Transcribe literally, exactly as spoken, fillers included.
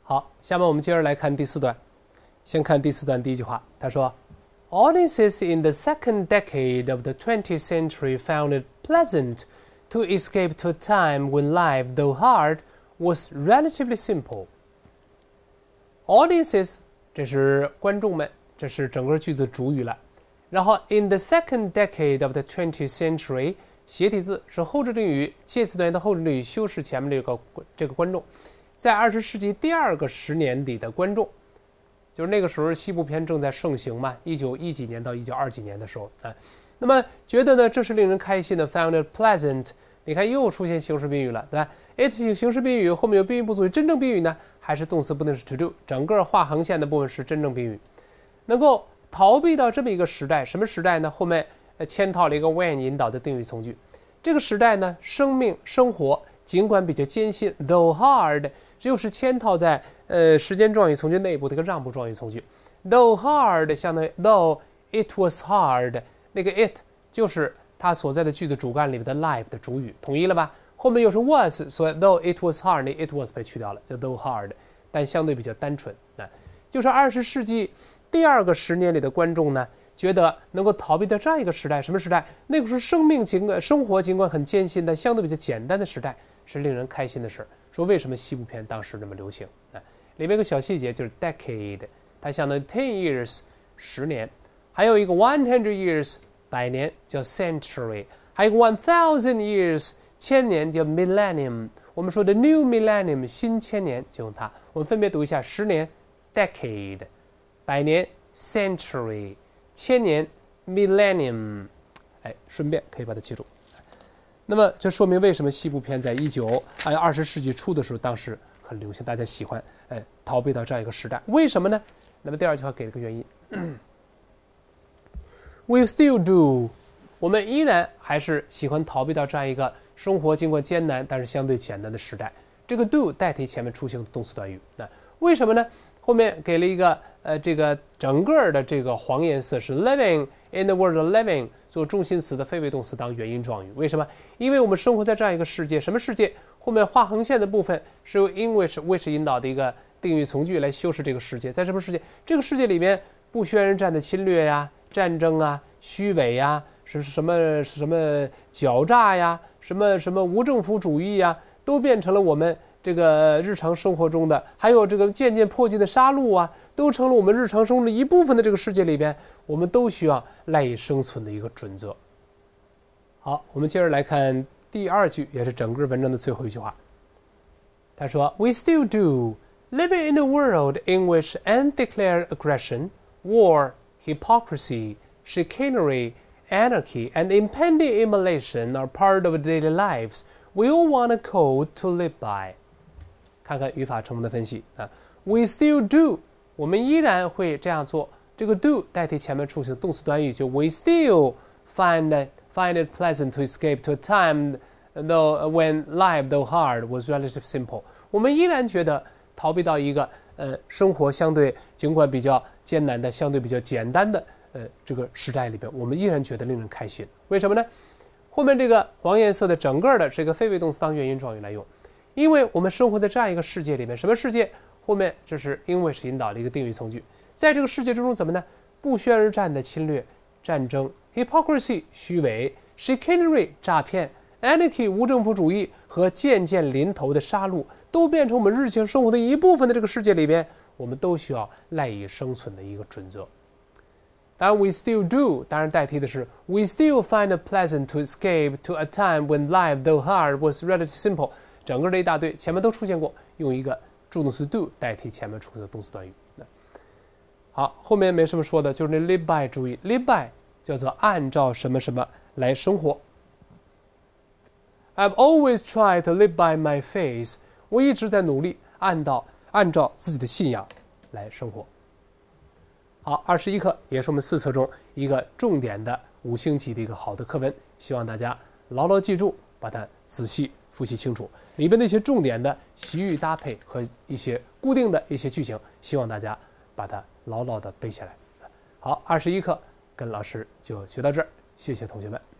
好，下面我们接着来看第四段。先看第四段第一句话，他说 Audiences in the second decade of the twentieth century found it pleasant to escape to a time when life, though hard, was relatively simple. Audiences 这是观众们，这是整个句子主语了。然后 in the second decade of the twentieth century 斜体字是后置定语，介词短语的后置定语修饰前面这个这个观众，在二十世纪第二个十年里的观众，就是那个时候西部片正在盛行嘛，一九一几年到一九二几年的时候啊，那么觉得呢这是令人开心的 ，found it pleasant。你看又出现形式宾语了，对吧 ？it 形式宾语后面有宾语不足语，真正宾语呢还是动词不定式 to do， 整个画横线的部分是真正宾语，能够逃避到这么一个时代，什么时代呢？后面嵌套了一个 when 引导的定语从句。这个时代呢，生命生活尽管比较艰辛 ，though hard， 又是嵌套在呃时间状语从句内部的一个让步状语从句。though hard 相当于 though it was hard， 那个 it 就是它所在的句子主干里面的 life 的主语，统一了吧？后面又是 was， 所以 though it was hard， 那 it was 被去掉了，就 though hard， 但相对比较单纯啊。就是二十世纪第二个十年里的观众呢，觉得能够逃避掉这样一个时代，什么时代？那个时候生命尽管生活尽管很艰辛，但相对比较简单的时代，是令人开心的事儿。说为什么西部片当时那么流行？啊，里面有个小细节就是 decade， 它相当于 ten years 十年，还有一个 one hundred years 百年叫 century， 还有一个 one thousand years 千年叫 millennium。我们说的 new millennium 新千年就用它。我们分别读一下：十年 decade， 百年 century， 千年 millennium。哎，顺便可以把它记住。那么这说明为什么西部片在一九哎二十世纪初的时候，当时很流行，大家喜欢哎逃避到这样一个时代，为什么呢？那么第二句话给了个原因。We still do， 我们依然还是喜欢逃避到这样一个生活尽管艰难但是相对简单的时代。这个 do 代替前面出现的动词短语，那为什么呢？后面给了一个呃这个整个的这个黄颜色是 living in the world of living 做中心词的非谓动词当原因状语。为什么？因为我们生活在这样一个世界，什么世界？后面画横线的部分是由 in which which 引导的一个定语从句来修饰这个世界。在什么世界？这个世界里面不宣人战的侵略呀、战争啊、虚伪呀、是什么什么狡诈呀、什么什么无政府主义呀，都变成了我们这个日常生活中的，还有这个渐渐迫近的杀戮啊，都成了我们日常生活的一部分的这个世界里边，我们都需要赖以生存的一个准则。好，我们接着来看第二句，也是整个文章的最后一句话。他说 ：“We still do, living in a world in which undeclared aggression, war, hypocrisy, chicanery, anarchy, and impending immolation are part of daily lives. We all want a code to live by.” 看看语法成分的分析啊 ，We still do， 我们依然会这样做。这个 do 代替前面出现的动词短语，就 We still find it find it pleasant to escape to a time though when life though hard was relatively simple。我们依然觉得逃避到一个呃生活相对尽管比较艰难的、相对比较简单的呃这个时代里边，我们依然觉得令人开心。为什么呢？后面这个黄颜色的整个的这个非谓动词当原因状语来用。因为我们生活在这样一个世界里面，什么世界？后面这是因为是引导了一个定语从句，在这个世界之中怎么呢？不宣而战的侵略、战争 ，hypocrisy 虚伪 ，chicanery 诈骗 ，anarchy 无政府主义和渐渐临头的杀戮，都变成我们日常生活的一部分的这个世界里边，我们都需要赖以生存的一个准则。当然 we still do 当然代替的是 we still find it pleasant to escape to a time when life though hard was relatively simple。整个这一大堆前面都出现过，用一个助动词 do 代替前面出现的动词短语。好，后面没什么说的，就是那 live by 注意 live by 叫做按照什么什么来生活。I've always tried to live by my faith， 我一直在努力按照按照自己的信仰来生活。好，二十一课也是我们四册中一个重点的五星级的一个好的课文，希望大家牢牢记住，把它仔细复习清楚。里边的一些重点的习语搭配和一些固定的一些句型，希望大家把它牢牢的背下来。好，二十一课跟老师就学到这儿，谢谢同学们。